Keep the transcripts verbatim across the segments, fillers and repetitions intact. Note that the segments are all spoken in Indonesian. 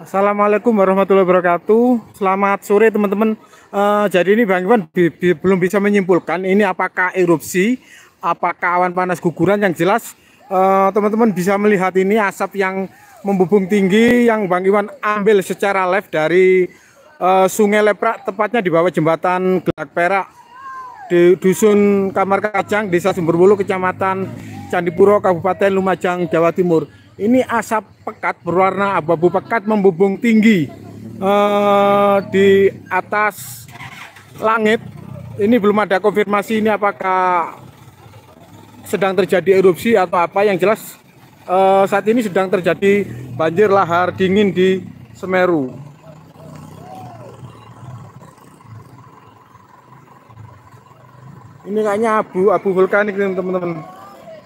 Assalamualaikum warahmatullahi wabarakatuh. Selamat sore teman-teman. Uh, jadi ini Bang Iwan bi bi belum bisa menyimpulkan ini apakah erupsi, apakah awan panas guguran. Yang jelas teman-teman uh, bisa melihat ini asap yang membubung tinggi yang Bang Iwan ambil secara live dari uh, Sungai Leprak, tepatnya di bawah jembatan Gelak Perak di Dusun Kamar Kajang, Desa Sumberwulu, Kecamatan Candipuro, Kabupaten Lumajang, Jawa Timur. Ini asap pekat berwarna abu-abu pekat membubung tinggi uh, di atas langit. Ini belum ada konfirmasi ini apakah sedang terjadi erupsi atau apa. Yang jelas uh, saat ini sedang terjadi banjir lahar dingin di Semeru. Ini kayaknya abu-abu vulkanik teman-teman.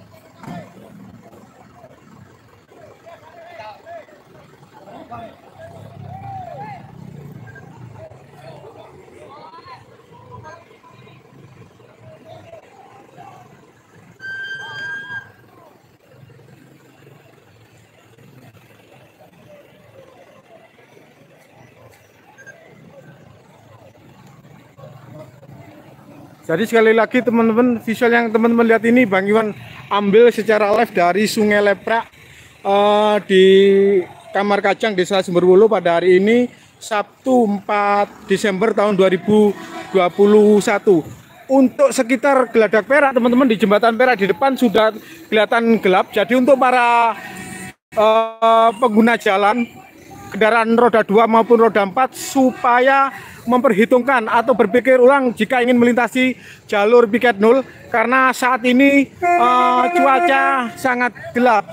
Jadi sekali lagi teman-teman, visual yang teman-teman lihat ini Bang Iwan ambil secara live dari Sungai Leprak uh, di Kamar Kajang, Desa Sumberwulu pada hari ini Sabtu empat Desember tahun dua ribu dua puluh satu. Untuk sekitar Geladak Perak teman-teman, di jembatan Perak di depan sudah kelihatan gelap. Jadi untuk para uh, pengguna jalan kendaraan roda dua maupun roda empat supaya memperhitungkan atau berpikir ulang jika ingin melintasi jalur piket nol, karena saat ini uh, cuaca sangat gelap.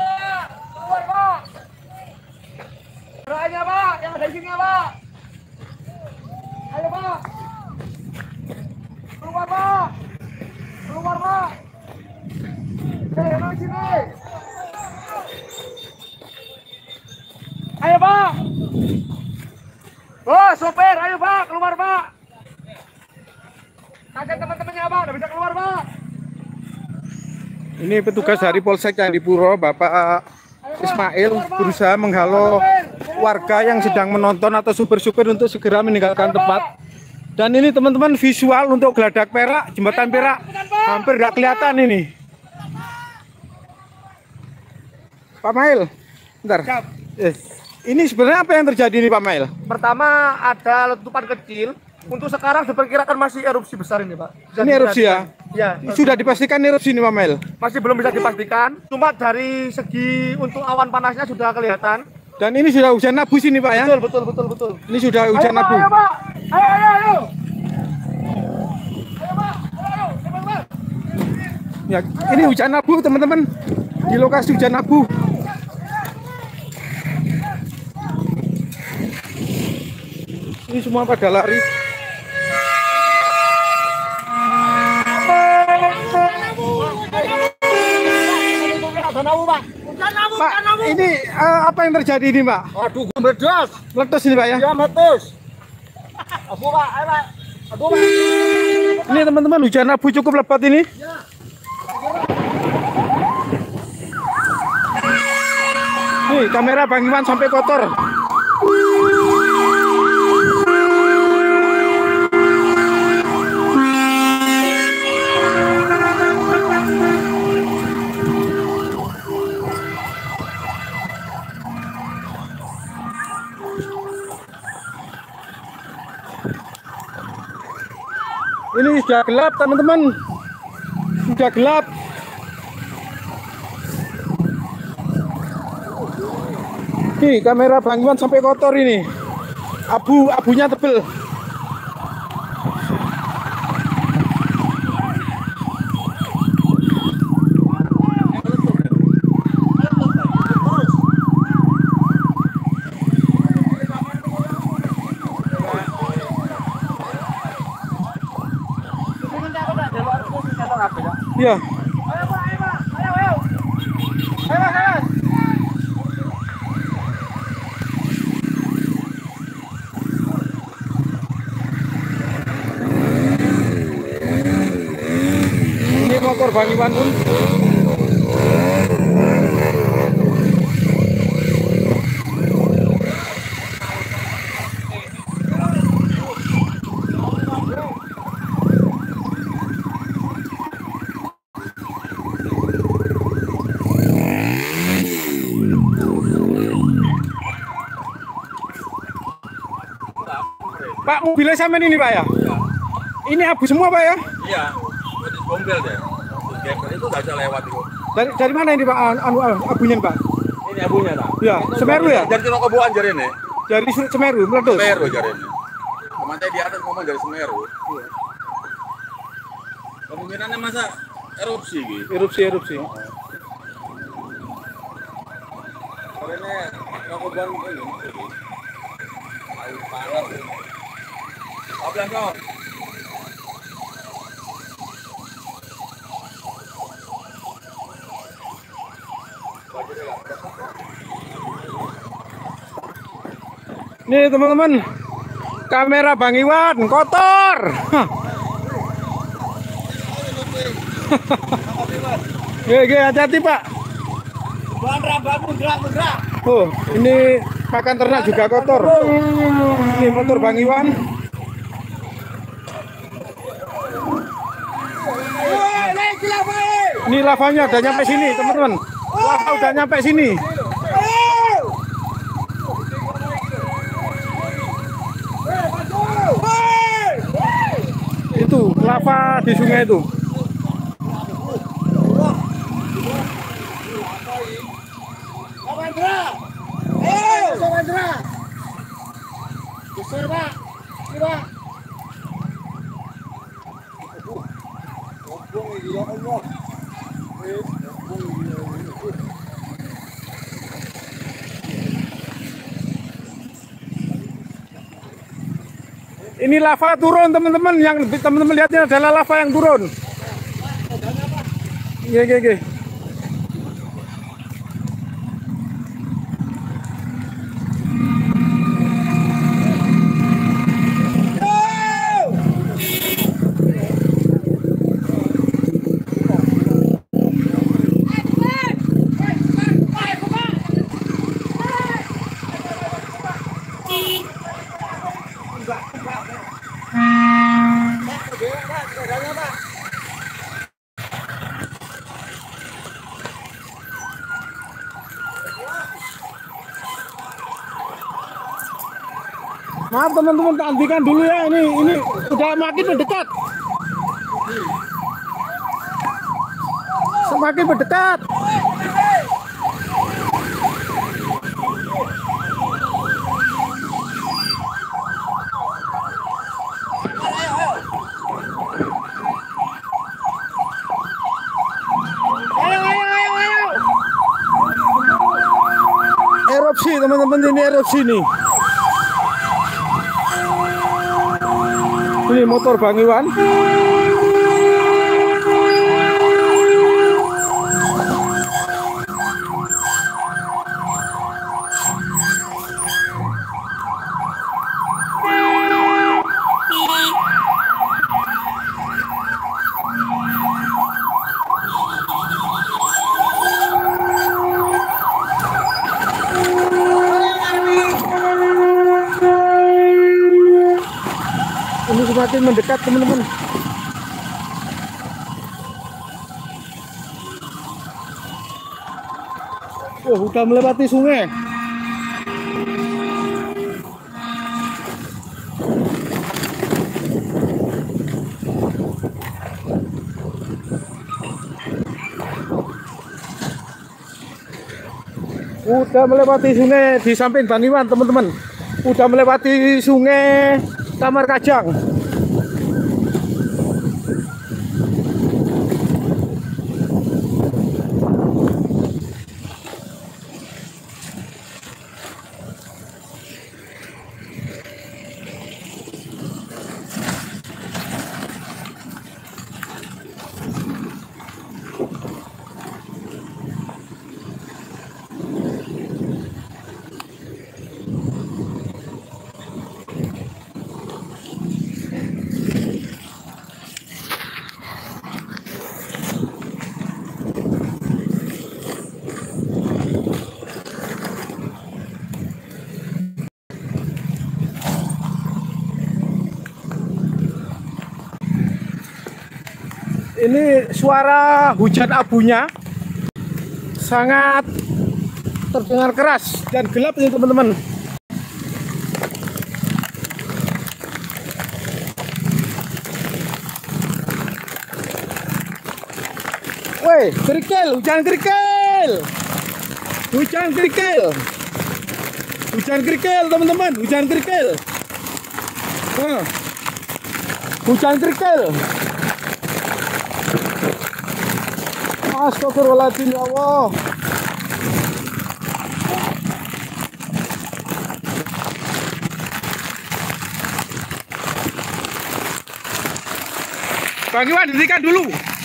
Ayo Pak, yang ada di sini Pak. Ayo Pak. Keluar Pak. Keluar Pak. Eh, yang di sini. Ayo Pak. Oh, sopir, ayo Pak, keluar Pak. Ajak teman-temannya Pak, udah bisa keluar Pak. Ini petugas dari Polsek Candipuro, Bapak Ismail, berusaha menghalau warga yang sedang menonton atau supir-supir untuk segera meninggalkan tempat. Dan ini teman-teman visual untuk Geladak Perak, jembatan Perak hampir nggak kelihatan ini. Pak Mail, bentar. Yes. Ini sebenarnya apa yang terjadi nih Pak Mail? Pertama ada letupan kecil. Untuk sekarang diperkirakan masih erupsi besar ini Pak. Sudah ini erupsi ya? Ya. Sudah dipastikan erupsi ini Pak Mail? Masih belum bisa dipastikan. Cuma dari segi untuk awan panasnya sudah kelihatan. Dan ini sudah hujan abu sini Pak ya? Betul betul betul betul. Ini sudah hujan ayo, abu. Ayo Pak, ayo ayo ayo. Ayo Pak, ayo ayo. Ya, ini hujan abu teman-teman. Di lokasi hujan abu. Ini semua pada lari. Pak, ini uh, apa yang terjadi ini Pak? Aduh, meledos. Meletus ini Pak ya? Ya meletus. Abu Pak, ayo Pak. Abu Pak. Ini teman-teman hujan abu cukup lebat ini. Ya. Nih kamera Bang Iwan sampai kotor. Ini sudah gelap teman-teman, sudah gelap. Nih kamera Bang Iwan sampai kotor ini, abu abunya tebel. Ya. Ayo Pak, ayo Pak, ayo ayo. Ayo Pak, ayo. Ini motor Bang Iwan pun. mobilnya sama ini Pak ya? Iya. Ini abu semua Pak ya? Iya. Jadi gombel deh. Geber itu nggak bisa lewat itu. Dari dari mana ini Pak? Anu, anu abunya Pak? Ini abunya tak? Iya, Semeru ya? Dari Tino Kebuan jari ini. Dari Semeru meletus. Semeru jari ini. Kemana di atas ngomong dari Semeru. Kemungkinannya masa erupsi gitu. Erupsi erupsi. Karena Tino Kebuan ini. Air panas. Apa yang kau? Nih teman-teman, kamera Bang Iwan kotor. Oke, hati-hati Pak. Oh, ini pakan ternak juga kotor. Ini motor Bang Iwan. Ini lavanya udah nyampe sini teman-teman. Lava udah nyampe sini. Itu lava di sungai itu. Ini lava turun teman-teman, yang teman-teman lihatnya adalah lava yang turun. Iya, iya, iya. Maaf teman-teman, hentikan dulu ya, ini ini udah makin mendekat. Semakin mendekat. Ayo, ayo, ayo, ayo. Erupsi teman-teman, ini erupsi nih. Ini motor Bang Iwan. Ini semakin mendekat teman-teman. Oh, udah melewati sungai. Udah melewati sungai di samping Bang Iwan teman-teman. Udah melewati sungai Kamar Kajang. Ini suara hujan abunya sangat terdengar keras dan gelap ini teman-teman. Woi, kerikil, hujan kerikil. Hujan kerikil. Hujan kerikil, teman-teman, hujan kerikil. Nah, hujan kerikil. Astagfirullahaladzim, ya Allah. Bang Iwan, hentikan dulu.